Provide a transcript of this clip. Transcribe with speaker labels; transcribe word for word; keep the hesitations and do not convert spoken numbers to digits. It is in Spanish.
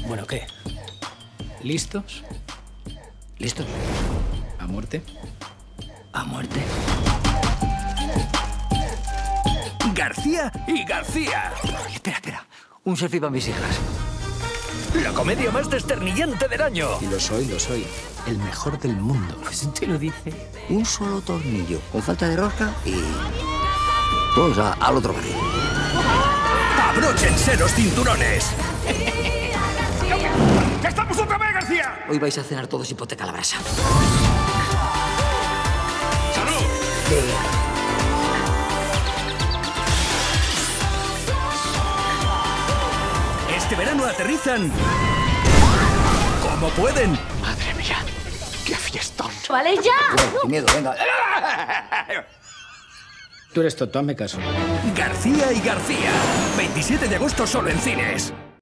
Speaker 1: Bueno, ¿qué? ¿Listos?
Speaker 2: ¿Listos?
Speaker 1: ¿A muerte?
Speaker 2: A muerte.
Speaker 3: García y García.
Speaker 2: Espera, espera. Un selfie para mis hijas.
Speaker 3: La comedia más desternillante del año.
Speaker 1: Y lo soy, lo soy. El mejor del mundo.
Speaker 2: Pues te lo dice. Un solo tornillo, con falta de rosca y... todos a- al otro barrio.
Speaker 3: ¡Abróchense los cinturones! ¡Ya estamos otra vez, García!
Speaker 2: Hoy vais a cenar todos hipoteca a la brasa.
Speaker 3: ¡Salud! Este verano aterrizan como pueden.
Speaker 1: Madre mía, qué fiestón.
Speaker 4: ¡Vale ya!
Speaker 2: Sin miedo, venga.
Speaker 1: Tú eres tonto, hazme caso.
Speaker 3: García y García. veintisiete de agosto solo en cines.